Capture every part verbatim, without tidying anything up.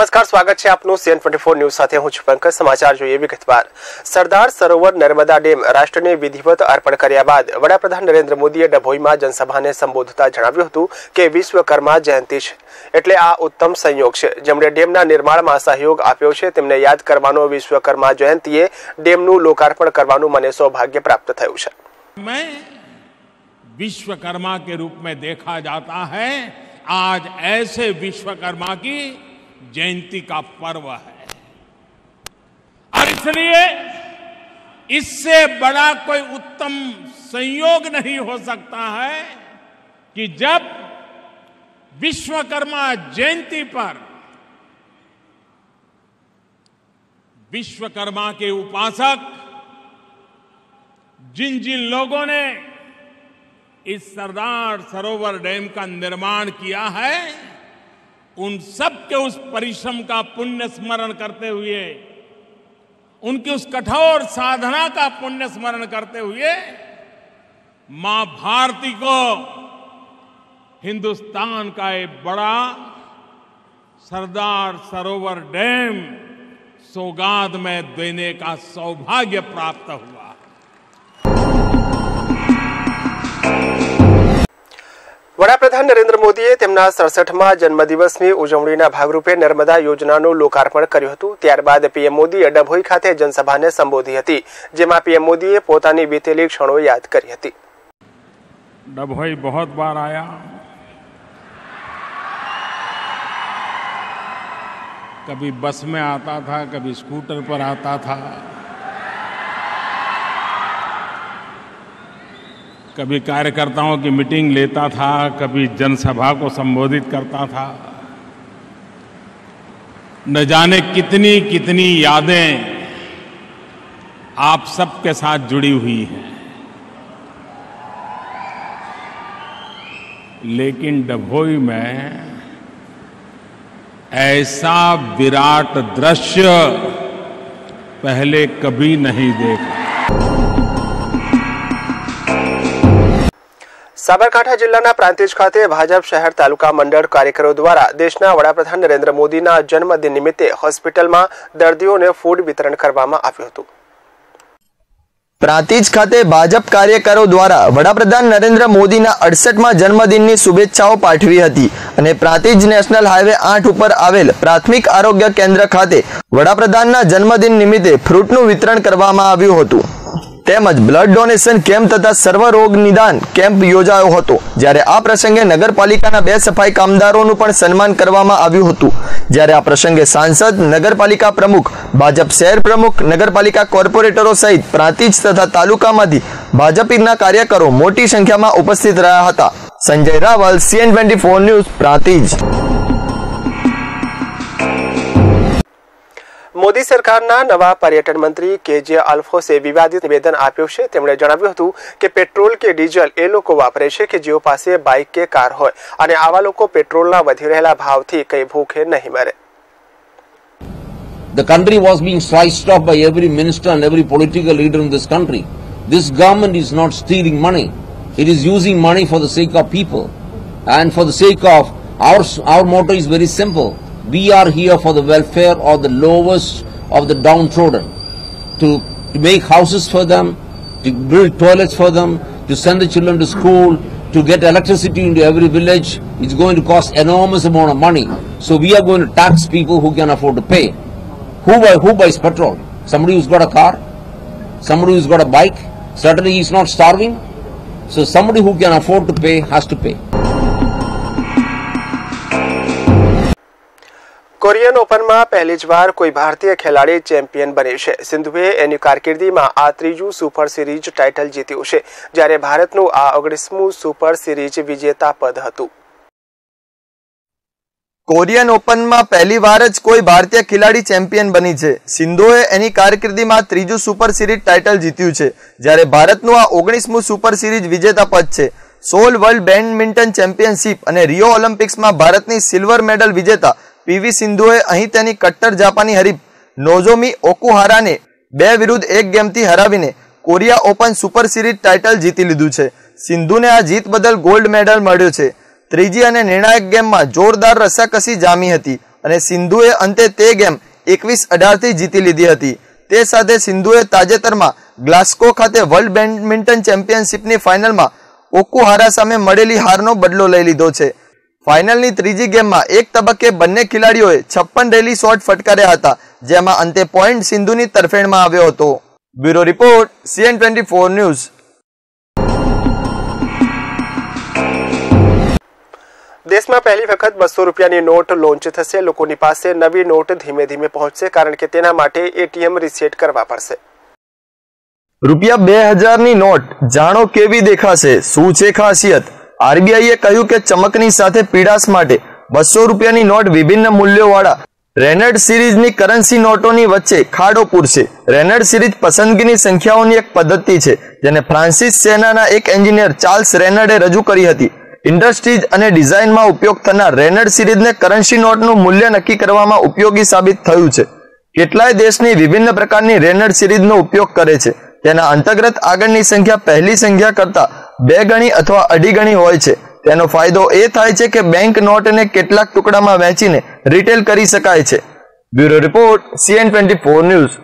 નમસ્કાર, સ્વાગત છે આપનું સીએન ટ્વેન્ટી ફોર ન્યૂઝ સાથે। હું છું પંકજ। સમાચાર જોઈએ વિગતવાર। સરદાર સરોવર નર્મદા ડેમ રાષ્ટ્રને વિધિવત અર્પણ કર્યા બાદ વડાપ્રધાન નરેન્દ્ર મોદીએ ડભોઈમાં જનસભાને સંબોધતા જણાવ્યું હતું કે વિશ્વકર્મા જયંતિ છે એટલે આ ઉત્તમ સંયોગ છે। જેમણે ડેમના નિર્માણમાં સહયોગ આપ્યો છે તેમને યાદ કરવાનો વિશ્વકર્મા જયંતિએ ડેમનું લોકાર્પણ કરવાનું મને સૌભાગ્ય પ્રાપ્ત થયું છે। मैं विश्वकर्मा के रूप में देखा जाता है। आज ऐसे विश्वकर्मा की जयंती का पर्व है और इसलिए इससे बड़ा कोई उत्तम संयोग नहीं हो सकता है कि जब विश्वकर्मा जयंती पर विश्वकर्मा के उपासक जिन जिन लोगों ने इस सरदार सरोवर डैम का निर्माण किया है उन सब के उस परिश्रम का पुण्य स्मरण करते हुए, उनकी उस कठोर साधना का पुण्य स्मरण करते हुए मां भारती को हिंदुस्तान का एक बड़ा सरदार सरोवर डैम सौगात में देने का सौभाग्य प्राप्त हुआ। વડાપ્રધાન નરેન્દ્ર મોદીએ તેમના સડસઠમા જન્મદિવસની ઉજવણીના ભાગરૂપે નર્મદા યોજનાનું લોકાર્પણ કર્યું હતું। ત્યારબાદ પીએમ મોદીએ ડભોઈ ખાતે જનસભાને સંબોધી હતી, જેમાં પીએમ મોદીએ પોતાની બીતેલી ક્ષણો યાદ કરી હતી। डभोई बहुत बार आया, कभी बस में आता था, कभी स्कूटर पर आता था, कभी कार्यकर्ताओं की मीटिंग लेता था, कभी जनसभा को संबोधित करता था। न जाने कितनी कितनी यादें आप सबके साथ जुड़ी हुई हैं, लेकिन डभोई में ऐसा विराट दृश्य पहले कभी नहीं देखा। સાબરકાંઠા જિલ્લાના પ્રાંતિજ ખાતે ભાજપ શહેર તાલુકા મંડળ કાર્યકરો દ્વારા દેશના વડાપ્રધાન નરેન્દ્ર મોદીના જન્મદિન નિમિત્તે હોસ્પિટલમાં દર્દીઓને ફૂડ વિતરણ કરવામાં આવ્યું હતું। પ્રાંતિજ ખાતે ભાજપ કાર્યકરો દ્વારા વડાપ્રધાન નરેન્દ્ર મોદીના અડસઠમા જન્મદિનની શુભેચ્છાઓ પાઠવી હતી અને પ્રાંતિજ નેશનલ હાઈવે આઠ ઉપર આવેલ પ્રાથમિક આરોગ્ય કેન્દ્ર ખાતે વડાપ્રધાનના જન્મદિન નિમિત્તે ફ્રૂટનું વિતરણ કરવામાં આવ્યું હતું। તેમજ બ્લડ ડોનેશન કેમ્પ તથા સર્વ રોગ નિદાન કેમ્પ યોજાયો હતો, જ્યારે આ પ્રસંગે નગરપાલિકાના બે સફાઈ કામદારોનું પણ સન્માન કરવામાં આવ્યું હતું। જ્યારે આ પ્રસંગે સાંસદ, નગરપાલિકા પ્રમુખ, ભાજપ શહેર પ્રમુખ, નગરપાલિકા કોર્પોરેટરો સહિત પ્રાંતિજ તથા તાલુકામાંથી ભાજપના કાર્યકરો મોટી સંખ્યામાં ઉપસ્થિત રહ્યા હતા। Sanjay Raval, CN twenty four news, Prantij. Modi સરકારના નવા પર્યટન મંત્રી કેજે અલ્ફોસે વિવાદિત નિવેદન આપ્યું છે। તેમણે જણાવ્યું હતું કે પેટ્રોલ કે ડીઝલ એ લોકો વાપરે છે કે જેઓ પાસે બાઇક કે કાર હોય અને આવા લોકો પેટ્રોલના વધી રહેલા ભાવથી કઈ ભૂખે નહીં મરે। The country was being sliced off by every minister and every political leader in this country. This government is not stealing money. It is using money for the sake of people and for the sake of our our motto is very simple. We are here for the welfare of the lowest of the downtrodden, to, to make houses for them, to build toilets for them, to send the children to school, to get electricity into every village. It's going to cost enormous amount of money. So we are going to tax people who can afford to pay. Who, buy, who buys petrol? Somebody who's got a car? Somebody who's got a bike? Certainly he's not starving. So somebody who can afford to pay has to pay. Korean ઓપનમાં પહેલી જ વાર કોઈ ભારતીય ખેલાડી champion બની છે। સિંધુએ એની કારકિર્દીમાં આ ત્રીજું સુપર સિરીઝ ટાઇટલ જીત્યું છે, જ્યારે ભારતનું આ ઓગણીસમું સુપર સિરીઝ વિજેતા પદ હતું। કોરિયન ઓપનમાં પહેલી વાર જ કોઈ ભારતીય ખેલાડી ચેમ્પિયન બની છે। સિંધુએ એની કારકિર્દીમાં ત્રીજું સુપર સિરીઝ ટાઇટલ જીત્યું છે, જ્યારે ભારતનું આ ઓગણીસમું સુપર સિરીઝ વિજેતા પદ છે। સોલ વર્લ્ડ બેડમિન્ટન ચેમ્પિયનશિપ અને રિયો ઓલિમ્પિક્સમાં ભારતની સિલ્વર મેડલ વિજેતા પીવી સિંધુએ અહીં તેની કટ્ટર જાપાની હરીફ નોઝોમી ઓકુહારાને બે વિરુદ્ધ એક ગેમથી હરાવીને Korea Open Super Series title જીતી લીધું છે। સિંધુને આ જીત બદલ ગોલ્ડ મેડલ મળ્યો છે। ત્રીજી અને નિર્ણાયક ગેમમાં જોરદાર રસાકસી જામી હતી અને સિંધુએ અંતે તે ગેમ એકવીસ અઢાર થી જીતી લીધી હતી। તે સાથે સિંધુએ તાજેતરમાં ગ્લાસ્કો ખાતે વર્લ્ડ બેડમિન્ટન ચેમ્પિયનશિપની ફાઇનલમાં ઓકુહારા સામે મળેલી હારનો બદલો લઈ લીધો છે। ફાઇનલની ત્રીજી ગેમમાં એક તબક્કે બંને ખેલાડીઓએ છપ્પન રેલી શોટ ફટકાર્યા હતા, જેમાં અંતે પોઈન્ટ સિંધુની તરફેણમાં આવ્યો હતો। Bureau report CN twenty four news. દેશમાં પહેલી વખત બસો રૂપિયાની નોટ લોન્ચ થશે। લોકોની પાસે નવી નોટ ધીમે ધીમે પહોંચશે, કારણ કે તેના માટે એટીએમ રીસેટ કરવા પડશે। રૂપિયા બે હજાર ની નોટ જાણો કેવી દેખાશે, શું છે ખાસિયત? આરબીઆઈએ કહ્યું કે ચમકની સાથે પીડાશ માટે બસો રૂપિયાની નોટ વિભિન્ન મૂલ્યોવાળા રેનડ સિરીઝની કરન્સી નોટોની વચ્ચે ખાડો પૂરશે। રેનડ સિરીઝ પસંદગીની સંખ્યાઓની એક પદ્ધતિ છે, જેને ફ્રાન્સિસ સેનાના એક એન્જિનિયર ચાર્લ્સ રેનડે રજૂ કરી હતી। ઇન્ડસ્ટ્રીઝ અને ડિઝાઇનમાં ઉપયોગ થનાર રેનડ સિરીઝને કરન્સી નોટનું મૂલ્ય નક્કી કરવામાં ઉપયોગી સાબિત થયું છે। કેટલાય દેશની વિભિન્ન પ્રકારની રેનડ સિરીઝનો ઉપયોગ કરે છે। તેના અંતર્ગત આગળની સંખ્યા પહેલી સંખ્યા કરતા બે ગણી અથવા અઢી ગણી હોય છે। તેનો ફાયદો એ થાય છે કે બેંક નોટને કેટલાક ટુકડામાં વહેંચીને રિટેલ કરી શકાય છે। Bureau report CN twenty four news.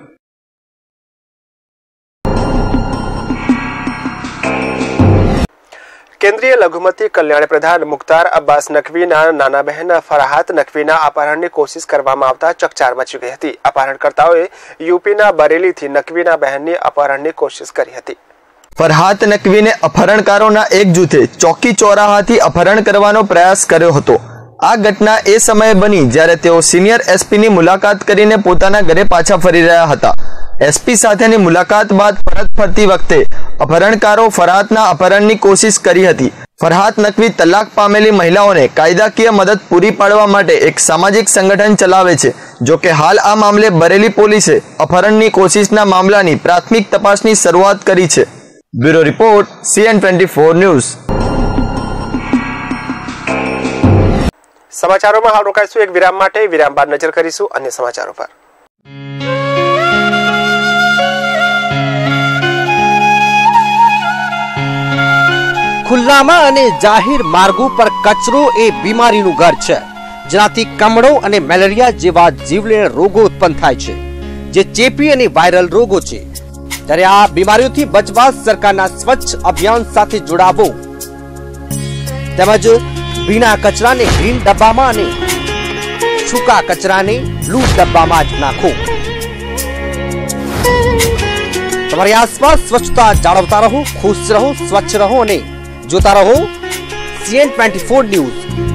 કેન્દ્રીય લઘુમતી કલ્યાણ પ્રધાન મુખ્તાર અબ્બાસ નકવીના નાના બહેન ફરાહાત નકવીના અપહરણની કોશિશ કરવામાં આવતા ચકચાર મચી ગઈ હતી। અપહરણકર્તાઓએ યુપીના બરેલીથી નકવીના બહેનની અપહરણની કોશિશ કરી હતી। ફરહાત નકવીને અપહરણકારોના એક જૂથે ચોકી ચોરાહાથી અપહરણ કરવાનો પ્રયાસ કર્યો હતો। આ ઘટના એ સમયે બની જ્યારે તેઓ સિનિયર એસપીની મુલાકાત કરીને પોતાના ઘરે પાછા ફરી રહ્યા હતા। એસપી સાથેની મુલાકાત બાદ પરત ફરતી વખતે અપહરણકારો ફરહાતના અપહરણની કોશિશ કરી હતી। ફરહાત નકવી તલાક પામેલી મહિલાઓને કાયદાકીય મદદ પૂરી પાડવા માટે એક સામાજિક સંગઠન ચલાવે છે। જો કે હાલ આ મામલે બરેલી પોલીસે અપહરણની કોશિશના મામલાની પ્રાથમિક તપાસની શરૂઆત કરી છે। Bureau report CN twenty four news. સમાચારોમાં હાલ રોકાઈશું એક વિરામ માટે। વિરામ બાદ નજર કરીશું અન્ય સમાચારો પર। ખુલ્લામાં અને જાહેર માર્ગો પર કચરો એ બીમારીનું ઘર છે, જેનાથી કમળો અને મેલેરિયા જેવા જીવલેણ રોગો ઉત્પન્ન થાય છે, જે ચેપી અને વાયરલ રોગો છે। ત્યારે આ બીમારીઓથી બચવા સરકારના સ્વચ્છ અભિયાન સાથે જોડાવો, તેમજ ભીના કચરાને ગ્રીન ડબ્બામાં અને સૂકા કચરાને બ્લુ ડબ્બામાં જ નાખો। તમારી આસપાસ સ્વચ્છતા જાળવતા રહો, ખુશ રહો, સ્વચ્છ રહો અને જોતા રહો CN twenty four news.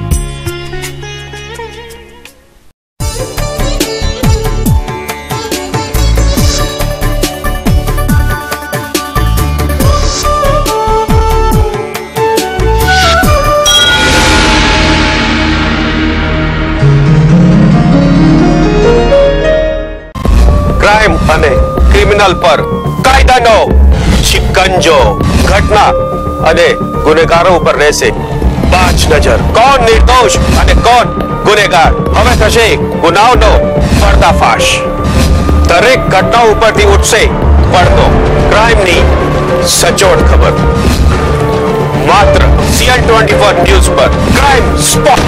Crime અને ક્રિમિનલ પર કાયદાનો શિકંજો, ઘટના અને ગુનેગારો ઉપર રહેશે પાંચ નજર। કોણ નિર્દોષ અને કોણ ગુનેગાર, હવે થશે ગુનાઓનો પર્દાફાશ। દરેક ઘટના ઉપરથી ઉઠશે પડતો ક્રાઇમની સચોટ ખબર। માત્ર સીએન ટ્વેન્ટી ફોર ન્યૂઝ પર ક્રાઇમ સ્પોટ।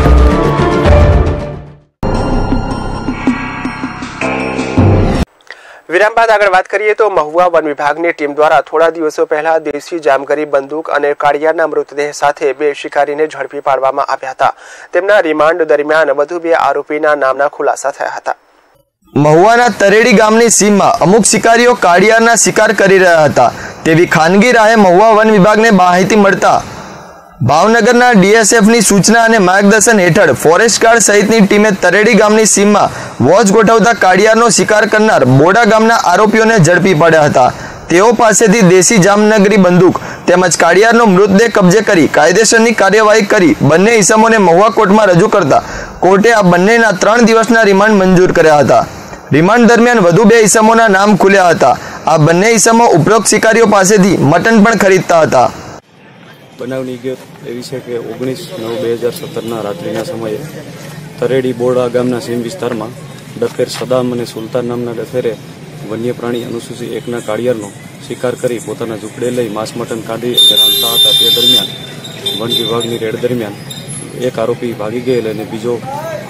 વિરામ બાદ આગળ વાત કરીએ તો મહુવા વન વિભાગની ટીમ દ્વારા થોડા દિવસો પહેલા દેશી જામગરી બંદૂક અને કાળિયાના મૃતદેહ સાથે બે શિકારીને ઝડપી પાડવામાં આવ્યા હતા। તેમના રિમાન્ડ દરમિયાન વધુ બે આરોપીના નામના ખુલાસા થયા હતા। મહુવાના તરેડી ગામની સીમમાં અમુક શિકારીઓ કાળિયાના શિકાર કરી રહ્યા હતા તેવી ખાનગી રાહે મહુવા વન વિભાગને માહિતી મળતા ભાવનગરના ડીએસએફની સૂચના અને માર્ગદર્શન હેઠળ ફોરેસ્ટ ગાર્ડ સહિતની ટીમે તરેડી ગામની સીમમાં વોચ ગોઠવતા કાળિયારનો શિકાર કરનાર બોડા ગામના આરોપીઓને ઝડપી પડ્યા હતા। તેઓ પાસેથી દેશી જામનગરી બંદૂક તેમજ કાળિયારનો મૃતદેહ કબજે કરી કાયદેસરની કાર્યવાહી કરી બંને ઇસમોને મહુવા કોર્ટમાં રજૂ કરતા કોર્ટે આ બંનેના ત્રણ દિવસના રિમાન્ડ મંજૂર કર્યા હતા। રિમાન્ડ દરમિયાન વધુ બે ઇસમોના નામ ખુલ્યા હતા। આ બંને ઇસમો ઉપરોક્ત શિકારીઓ પાસેથી મટન પણ ખરીદતા હતા। બનાવની વિગત એવી છે કે ઓગણીસ નવ બે હજાર સત્તરના રાત્રિના સમયે તરેડી બોડા ગામના સીમ વિસ્તારમાં ડફેર સદામ અને સુલતાન નામના ડફેરે વન્ય પ્રાણી અનુસૂચિ એકના કાળિયારનો શિકાર કરી પોતાના ઝૂંપડે લઈ માંસ મટન કાઢી રાંધતા હતા। તે દરમિયાન વન વિભાગની રેડ દરમિયાન એક આરોપી ભાગી ગયેલ અને બીજો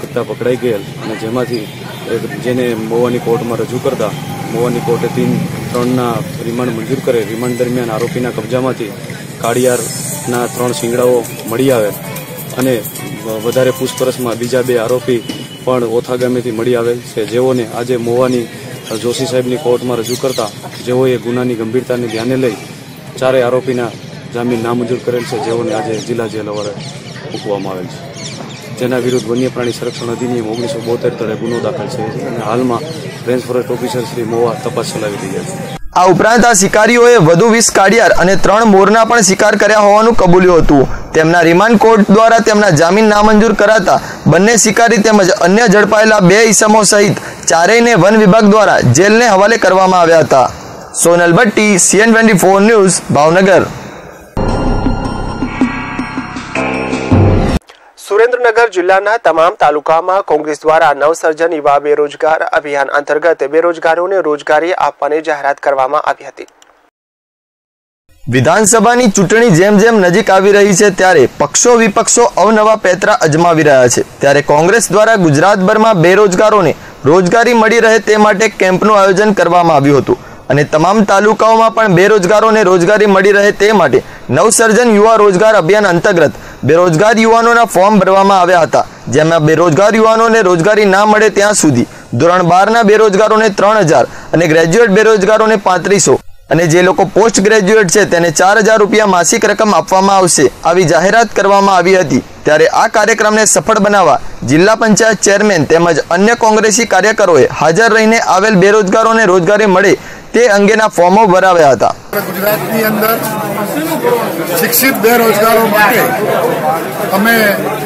કરતા પકડાઈ ગયેલ અને જેમાંથી જેને મોવાની કોર્ટમાં રજૂ કરતા મોવાની કોર્ટે તીન ત્રણના રિમાન્ડ મંજૂર કરે. રિમાન્ડ દરમિયાન આરોપીના કબજામાંથી કાળિયારના ત્રણ શિંગડાઓ મળી આવેલ અને વધારે પૂછપરછમાં બીજા બે આરોપી પણ ઓથા ગામેથી મળી આવેલ છે, જેઓને આજે મોવાની જોશી સાહેબની કોર્ટમાં રજૂ કરતા જેઓએ ગુનાની ગંભીરતાને ધ્યાને લઈ ચારેય આરોપીના જામીન નામંજૂર કરેલ છે, જેઓને આજે જિલ્લા જેલ હવાલે મૂકવામાં આવેલ છે, જેના વિરુદ્ધ વન્ય પ્રાણી સંરક્ષણ અધિનિયમ ઓગણીસો બોતેર તળે ગુનો દાખલ છે અને હાલમાં range forest officer Shri Mova તપાસ ચલાવી રહ્યા છે. આ ઉપરાંત આ શિકારીઓએ વધુ વીસ કાળિયાર અને ત્રણ મોરના પણ શિકાર કર્યા હોવાનું કબૂલ્યું હતું. તેમના રિમાન્ડ કોર્ટ દ્વારા તેમના જામીન નામંજૂર કરાતા બંને શિકારી તેમજ અન્ય ઝડપાયેલા બે ઈસમો સહિત ચારેયને વન વિભાગ દ્વારા જેલને હવાલે કરવામાં આવ્યા હતા. Sonal Bhatti, CN twenty four news, Bhavnagar. Surendranagar જિલ્લાના તમામ તાલુકામાં કોંગ્રેસ દ્વારા નવસર્જન યુવા બેરોજગાર અભિયાન અંતર્ગત બેરોજગારોને રોજગારી આપવાની જાહેરાત કરવામાં આવી હતી. વિધાનસભાની ચૂંટણી જેમ જેમ નજીક આવી રહી છે ત્યારે પક્ષો વિપક્ષો અવનવા પેંતરા અજમાવી રહ્યા છે. ત્યારે કોંગ્રેસ દ્વારા ગુજરાતભરમાં બેરોજગારોને રોજગારી મળી રહે તે માટે કેમ્પનું આયોજન કરવામાં આવ્યું હતું અને તમામ તાલુકાઓમાં પણ બેરોજગારોને રોજગારી મળી રહે તે માટે નવસર્જન યુવા રોજગાર અભિયાન અંતર્ગત બેરોજગાર યુવાનોના ફોર્મ ભરવામાં આવ્યા હતા, જેમાં બેરોજગાર યુવાનોને રોજગારી ના મળે ત્યાં સુધી ધોરણ બારના બેરોજગારોને ત્રણ હજાર અને ગ્રેજ્યુએટ બેરોજગારોને પાંત્રીસો અને જે લોકો પોસ્ટ ગ્રેજ્યુએટ છે તેને ચાર હજાર રૂપિયા માસિક રકમ આપવામાં આવશે, આવી જાહેરાત કરવામાં આવી હતી. ત્યારે આ કાર્યક્રમને સફળ બનાવવા જિલ્લા પંચાયત ચેરમેન તેમજ અન્ય કોંગ્રેસી કાર્યકરોએ હાજર રહીને આવેલ બેરોજગારોને રોજગારી મળે તે અંગેના ફોર્મો ભરાવ્યા હતા. ગુજરાતની અંદર શિક્ષિત બેરોજગારો માટે અમે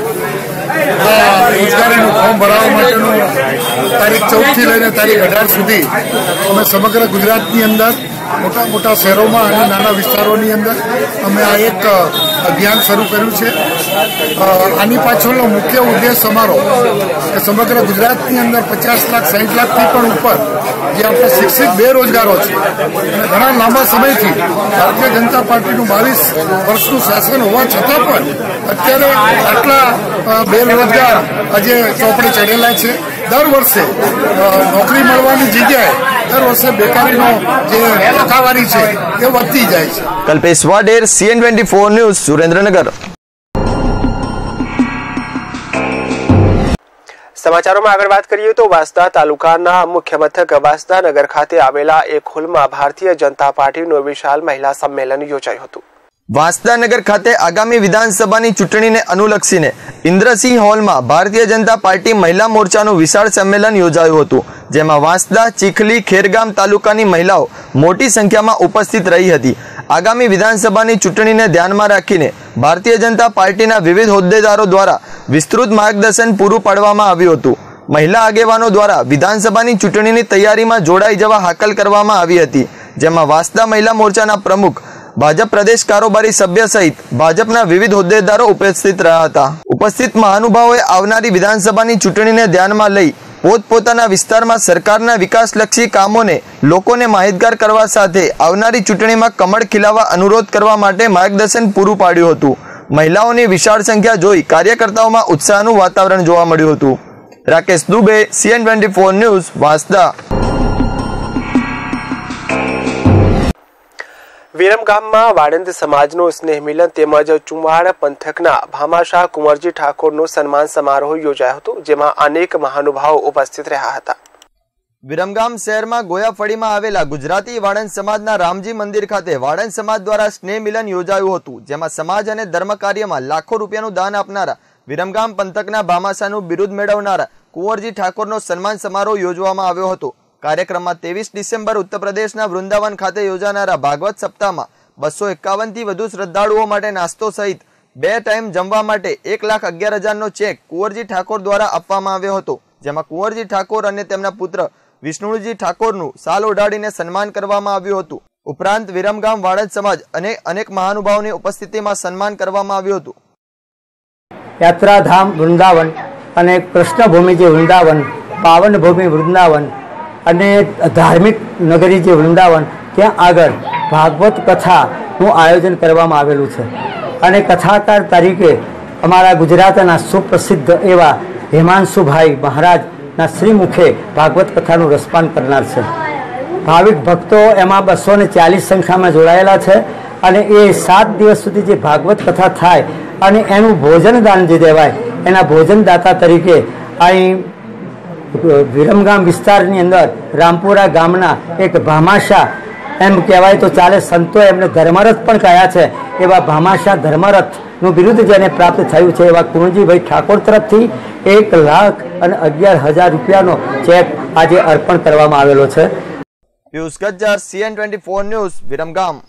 રોજગારીનું ફોર્મ ભરવા માટેનું તારીખ ચૌદ થી લઈને તારીખ અઢાર સુધી અમે સમગ્ર ગુજરાતની અંદર મોટા મોટા શહેરોમાં અને નાના વિસ્તારોની અંદર અમે આ એક અભિયાન શરૂ કર્યું છે. આની પાછળનો મુખ્ય ઉદ્દેશ અમારો કે સમગ્ર ગુજરાતની અંદર પચાસ લાખ સાઠ લાખથી પણ ઉપર જે આપણા શિક્ષિત બેરોજગારો છે અને ઘણા લાંબા સમયથી ભારતીય જનતા પાર્ટીનું બાવીસ વર્ષનું શાસન હોવા છતાં પણ અત્યારે આટલા બેરોજગાર આજે ચોપડે ચડેલા છે. દર વર્ષે નોકરી મળવાની જગ્યાએ દર વર્ષે બેકારીનો જે ટકાવારી છે એ વધતી જાય છે. Kalpesh Vader, CN twenty four news, Surendranagar. સમાચારોમાં આગળ વાત કરીએ તો વાંસદા તાલુકાના મુખ્ય મથક વાંસદાનગર ખાતે આવેલા એક હોલમાં ભારતીય જનતા પાર્ટીનું વિશાળ મહિલા સંમેલન યોજાયું હતું. વાંસદાનગર ખાતે આગામી વિધાનસભાની ચૂંટણીને અનુલક્ષીને ઇન્દ્રસિંહ હોલમાં ભારતીય જનતા પાર્ટી મહિલા મોરચાનું વિશાળ સંમેલન યોજાયું હતું, જેમાં વાંસદા, ચીખલી, ખેરગામ તાલુકાની મહિલાઓ મોટી સંખ્યામાં ઉપસ્થિત રહી હતી. આગામી વિધાનસભાની ચૂંટણીને ધ્યાનમાં રાખીને ભારતીય જનતા પાર્ટીના વિવિધ હોદ્દેદારો દ્વારા વિસ્તૃત માર્ગદર્શન પૂરું પાડવામાં આવ્યું હતું. મહિલા આગેવાનો દ્વારા વિધાનસભાની ચૂંટણીની તૈયારીમાં જોડાઈ જવા હાકલ કરવામાં આવી હતી, જેમાં વાંસદા મહિલા મોરચાના પ્રમુખ, ભાજપ પ્રદેશ કારોબારી સભ્ય સહિત ભાજપના વિવિધ હોદ્દેદારો ઉપસ્થિત રહ્યા હતા. ઉપસ્થિત મહાનુભાવોએ આવનારી વિધાનસભાની ચૂંટણીને ધ્યાનમાં લઈ પોતપોતાના વિસ્તારમાં સરકારના વિકાસલક્ષી કામોને લોકોને માહિતગાર કરવા સાથે આવનારી ચૂંટણીમાં કમળ ખીલાવવા અનુરોધ કરવા માટે માર્ગદર્શન પૂરું પાડ્યું હતું. મહિલાઓની વિશાળ સંખ્યા જોઈ કાર્યકર્તાઓમાં ઉત્સાહનું વાતાવરણ જોવા મળ્યું હતું. Rakesh Dubey, CN twenty four news, Vansda. વિરમગામમાં વાળંદ સમાજનું સ્નેહ મિલન તેમજ ચુમાડ પંથકના ભામાશાહ કુંવરજી ઠાકોરનું સન્માન સમારોહ યોજાયો હતો, જેમાં અનેક મહાનુભાવો ઉપસ્થિત રહ્યા હતા. વિરમગામ શહેરમાં ગોયાફળીમાં આવેલા ગુજરાતી વાળંદ સમાજના રામજી મંદિર ખાતે વાળંદ સમાજ દ્વારા સ્નેહ મિલન યોજાયું હતું, જેમાં સમાજ અને ધર્મ કાર્યમાં લાખો રૂપિયાનું દાન આપનારા વિરમગામ પંથકના ભામાશાહનું બિરુદ મેળવનારા કુંવરજી ઠાકોરનો સન્માન સમારોહ યોજવામાં આવ્યો હતો. કાર્યક્રમમાં ત્રેવીસ ડિસેમ્બર ઉત્તર પ્રદેશના વૃંદાવન ખાતે યોજાનારા ભાગવત સપ્તાહમાં બસો એકાવન થી વધુ શ્રદ્ધાળુઓ માટે નાસ્તો સહિત બે ટાઈમ જમવા માટે એક લાખ અગિયાર હજારનો ચેક કુંવરજી ઠાકોર દ્વારા આપવામાં આવ્યો હતો, જેમાં કુંવરજી ઠાકોર અને તેમના પુત્ર વિષ્ણુજી ઠાકોરનું સાલ ઓઢાડીને સન્માન કરવામાં આવ્યું હતું. ઉપરાંત વિરમગામ વાળંદ સમાજ અને અનેક મહાનુભાવોની ઉપસ્થિતિમાં સન્માન કરવામાં આવ્યું હતું. યાત્રાધામ વૃંદાવન અને કૃષ્ણભૂમિ જે વૃંદાવન, પાવન ભૂમિ વૃંદાવન અને ધાર્મિક નગરી જે વૃંદાવન, ત્યાં આગળ ભાગવત કથાનું આયોજન કરવામાં આવેલું છે અને કથાકાર તરીકે અમારા ગુજરાતના સુપ્રસિદ્ધ એવા હેમાંશુભાઈ મહારાજના શ્રીમુખે ભાગવત કથાનું રસપાન કરનાર છે. ભાવિક ભક્તો એમાં બસો ને ચાલીસ સંખ્યામાં જોડાયેલા છે અને એ સાત દિવસ સુધી જે ભાગવત કથા થાય અને એનું ભોજન દાન જે દેવાય એના ભોજનદાતા તરીકે અહીં વિરમગામ વિસ્તારની અંદર રામપુરા ગામના એક ભામાશા એમ કહેવાય તો ચાલે, સંતો એમને ધર્મરથ પણ કહ્યા છે, એવા ભામાશા ધર્મરથનું બિરુદ જેને પ્રાપ્ત થયું છે એવા કુણજીભાઈ ઠાકોર તરફથી એક લાખ અને અગિયાર હજાર રૂપિયાનો ચેક આજે અર્પણ કરવામાં આવેલો છે. Piyush Gajjar, CN twenty four news, Viramgam.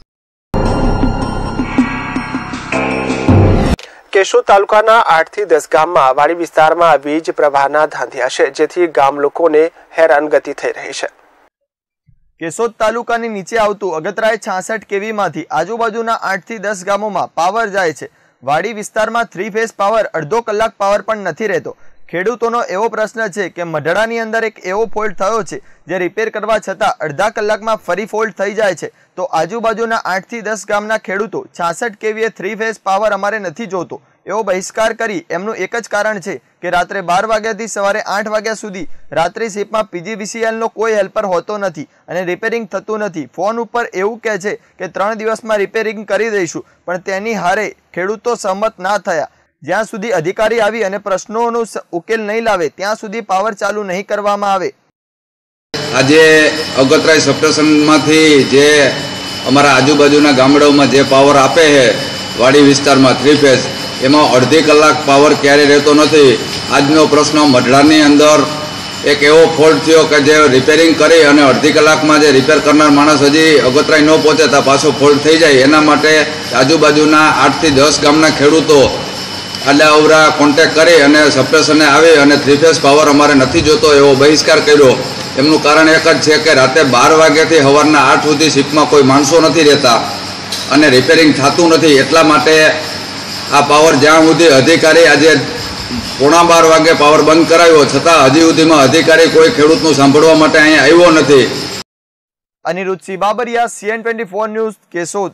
Keshod તાલુકાના આઠ થી દસ ગામમાં વાડી વિસ્તારમાં વીજ પ્રવાહના ધાંધિયા છે, જેથી ગામ લોકોને હેરાનગતિ થઈ રહી છે. કેશોદ તાલુકાની નીચે આવતું અગતરાય છાસઠ કેવી માંથી આજુબાજુના આઠ થી દસ ગામોમાં પાવર જાય છે. વાડી વિસ્તારમાં થ્રી ફેઝ પાવર અડધો કલાક પાવર પણ નથી રહેતો. ખેડૂતોનો એવો પ્રશ્ન છે કે મઢડાની અંદર એક એવો ફોલ્ટ થયો છે જે રિપેર કરવા છતાં અડધા કલાકમાં ફરી ફોલ્ટ થઈ જાય છે. તો આજુબાજુના આઠ થી દસ ગામના ખેડૂતો છાસઠ કેવીએ થ્રી ફેઝ પાવર અમારે નથી જોતો એવો બહિષ્કાર કરી એમનું એક જ કારણ છે કે રાત્રે બાર વાગ્યાથી સવારે આઠ વાગ્યા સુધી રાત્રિ શિફ્ટમાં પીજીવીસીએલનો કોઈ હેલ્પર હોતો નથી અને રિપેરિંગ થતું નથી. ફોન ઉપર એવું કહે છે કે ત્રણ દિવસમાં રિપેરિંગ કરી દઈશું, પણ તેની હારે ખેડૂતો સહમત ના થયા. જ્યાં સુધી અધિકારી આવી અને પ્રશ્નોનો ઉકેલ નહીં લાવે ત્યાં સુધી પાવર ચાલુ નહીં કરવામાં આવે. આજે અગતરાય સબસ્ટેશનમાંથી જે અમારા આજુબાજુના ગામડાઓમાં જે પાવર આપે છે વાડી વિસ્તારમાં થ્રી ફેઝ, એમાં અડધી કલાક પાવર ક્યારે રહેતો નથી. આજનો પ્રશ્ન મઢડાની અંદર એક એવો ફોલ્ટ થયો કે જે રિપેરિંગ કરી અને અડધી કલાકમાં જે રિપેર કરનાર માણસ હજી અગતરાય ન પહોંચે ત્યાં પાછો ફોલ્ટ થઈ જાય. એના માટે આજુબાજુના આઠથી દસ ગામના ખેડૂતો એટલે અવરા કોન્ટેક્ટ કરી અને સબસ્ટેશને આવી અને થ્રી ફેઝ પાવર અમારે નથી જોતો એવો બહિષ્કાર કર્યો. એમનું કારણ એક જ છે કે રાતે બાર વાગ્યાથી સવારના આઠ સુધી શિફ્ટમાં કોઈ માણસો નથી રહેતા અને રિપેરિંગ થતું નથી. એટલા માટે આ પાવર જ્યાં સુધી અધિકારી આજે પોણા બાર વાગે પાવર બંધ કરાવ્યો છતાં હજી સુધીમાં અધિકારી કોઈ ખેડૂતનું સાંભળવા માટે અહીંયા આવ્યો નથી. Aniruddhsinh Babariya, CN twenty four news, Keshod.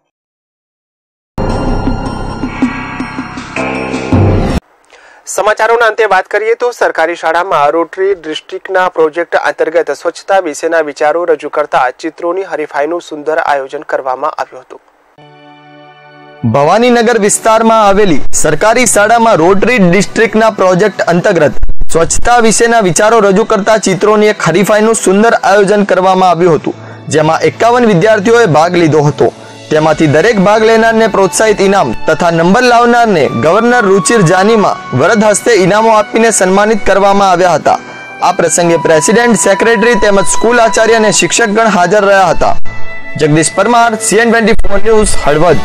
સમાચારોના અંતે વાત કરીએ તો સરકારી શાળામાં રોટરી ડિસ્ટ્રિક્ટના પ્રોજેક્ટ અંતર્ગત સ્વચ્છતા વિશેના વિચારો રજૂ કરતા ચિત્રોની હરીફાઈનું સુંદર આયોજન કરવામાં આવ્યું હતું. ભવાનીનગર વિસ્તારમાં આવેલી સરકારી શાળામાં રોટરી ડિસ્ટ્રિક્ટના પ્રોજેક્ટ અંતર્ગત સ્વચ્છતા વિશેના વિચારો રજૂ કરતા ચિત્રોની એક હરીફાઈનું સુંદર આયોજન કરવામાં આવ્યું હતું, જેમાં એકાવન વિદ્યાર્થીઓએ ભાગ લીધો હતો. તેમાંથી દરેક ભાગ લેનારને પ્રોત્સાહિત ઇનામ તથા નંબર લાવનારને ગવર્નર રુચિર જાનીમાં વરદ હસ્તે ઇનામો આપીને સન્માનિત કરવામાં આવ્યા હતા. આ પ્રસંગે પ્રેસિડેન્ટ, સેક્રેટરી તેમજ સ્કૂલ આચાર્ય અને શિક્ષકગણ હાજર રહ્યા હતા. Jagdish Parmar, CN twenty four news, Halvad.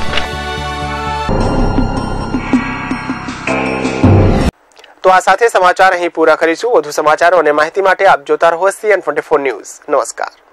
તો આ સાથે સમાચાર અહીં પૂરા કરીશું. વધુ સમાચારો અને માહિતી માટે આપ જોતા રહો સીએન ટ્વેન્ટી ફોર ન્યૂઝ. નમસ્કાર.